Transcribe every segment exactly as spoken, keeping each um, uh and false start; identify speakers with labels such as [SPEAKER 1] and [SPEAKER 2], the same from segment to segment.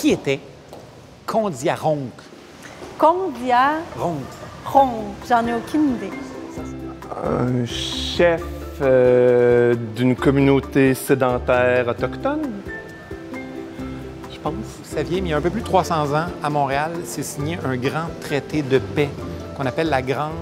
[SPEAKER 1] Qui était Kondiaronk?
[SPEAKER 2] Kondiaronk. J'en ai aucune idée.
[SPEAKER 3] Un chef euh, d'une communauté sédentaire autochtone, je pense.
[SPEAKER 1] Vous saviez, mais il y a un peu plus de trois cents ans, à Montréal, s'est signé un grand traité de paix qu'on appelle la Grande...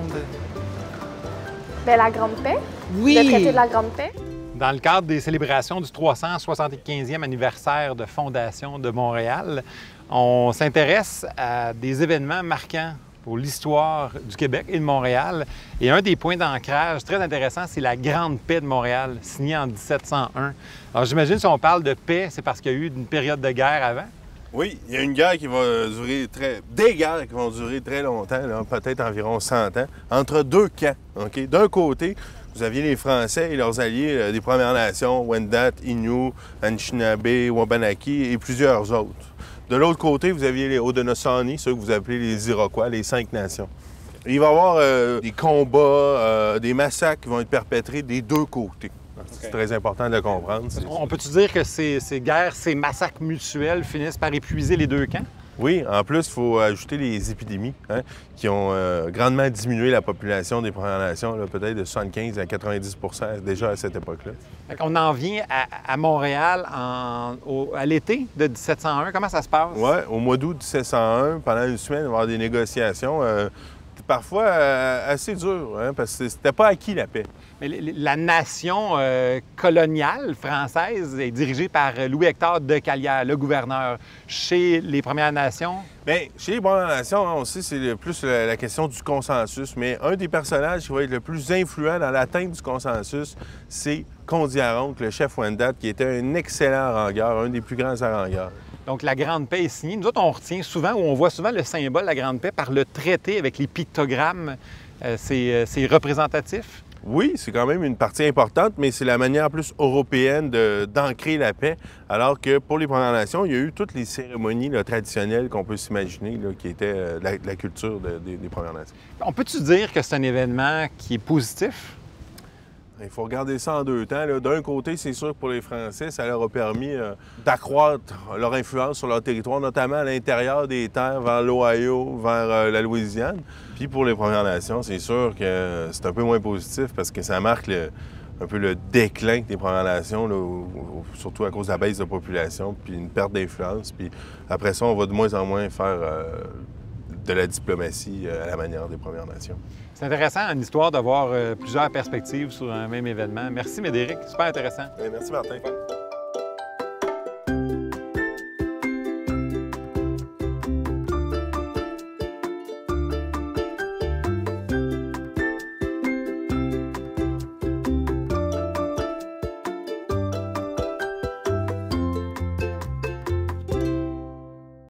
[SPEAKER 4] Bien, la Grande Paix.
[SPEAKER 1] Oui!
[SPEAKER 4] Le traité de la Grande Paix.
[SPEAKER 1] Dans le cadre des célébrations du trois cent soixante-quinzième anniversaire de fondation de Montréal, on s'intéresse à des événements marquants pour l'histoire du Québec et de Montréal. Et un des points d'ancrage très intéressant, c'est la Grande Paix de Montréal, signée en dix-sept cent un. Alors j'imagine si on parle de paix, c'est parce qu'il y a eu une période de guerre avant?
[SPEAKER 5] Oui, il y a une guerre qui va durer très... Des guerres qui vont durer très longtemps, peut-être environ cent ans, entre deux camps. OK? D'un côté, vous aviez les Français et leurs alliés euh, des Premières Nations, Wendat, Innu, Anishinaabe, Wabanaki et plusieurs autres. De l'autre côté, vous aviez les Haudenosaunee, ceux que vous appelez les Iroquois, les cinq nations. Et il va y avoir euh, des combats, euh, des massacres qui vont être perpétrés des deux côtés. C'est okay. Très important de le comprendre.
[SPEAKER 1] On peut-tu dire que ces, ces guerres, ces massacres mutuels finissent par épuiser les deux camps?
[SPEAKER 5] Oui, en plus, il faut ajouter les épidémies hein, qui ont euh, grandement diminué la population des Premières Nations, peut-être de soixante-quinze à quatre-vingt-dix pour cent déjà à cette époque-là.
[SPEAKER 1] On en vient à, à Montréal en, au, à l'été de dix-sept cent un. Comment ça se passe?
[SPEAKER 5] Oui, au mois d'août dix-sept cent un, pendant une semaine, il va y avoir des négociations. Euh, parfois euh, assez dur, hein, parce que c'était pas acquis la paix.
[SPEAKER 1] Mais la nation euh, coloniale française est dirigée par Louis-Hector de Calière, le gouverneur. Chez les Premières Nations?
[SPEAKER 5] Bien, chez les Premières Nations, on sait c'est plus la, la question du consensus, mais un des personnages qui va être le plus influent dans l'atteinte du consensus, c'est Kondiaronk, le chef Wendat, qui était un excellent harangueur, un des plus grands harangueurs.
[SPEAKER 1] Donc, la Grande Paix est signée. Nous autres, on retient souvent, ou on voit souvent le symbole de la Grande Paix par le traité avec les pictogrammes. Euh, c'est représentatif?
[SPEAKER 5] Oui, c'est quand même une partie importante, mais c'est la manière plus européenne d'ancrer la paix, alors que pour les Premières Nations, il y a eu toutes les cérémonies là, traditionnelles qu'on peut s'imaginer, qui étaient euh, la, la culture de, de, des Premières Nations.
[SPEAKER 1] On peut-tu dire que c'est un événement qui est positif?
[SPEAKER 5] Il faut regarder ça en deux temps. D'un côté, c'est sûr que pour les Français, ça leur a permis euh, d'accroître leur influence sur leur territoire, notamment à l'intérieur des terres, vers l'Ohio, vers euh, la Louisiane. Puis pour les Premières Nations, c'est sûr que c'est un peu moins positif parce que ça marque le, un peu le déclin des Premières Nations, là, où, où, surtout à cause de la baisse de population, puis une perte d'influence. Puis après ça, on va de moins en moins faire euh, de la diplomatie à la manière des Premières Nations.
[SPEAKER 1] C'est intéressant en histoire de voir euh, plusieurs perspectives sur un même événement. Merci Médéric, super intéressant.
[SPEAKER 5] Merci Martin.